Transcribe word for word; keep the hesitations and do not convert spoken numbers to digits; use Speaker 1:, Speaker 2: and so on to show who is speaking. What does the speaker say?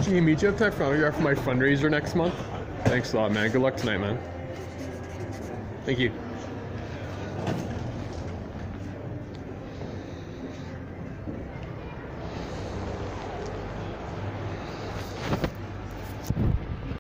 Speaker 1: Jamie, do you have time for an autograph for my fundraiser next month? Thanks a lot, man. Good luck tonight, man. Thank you.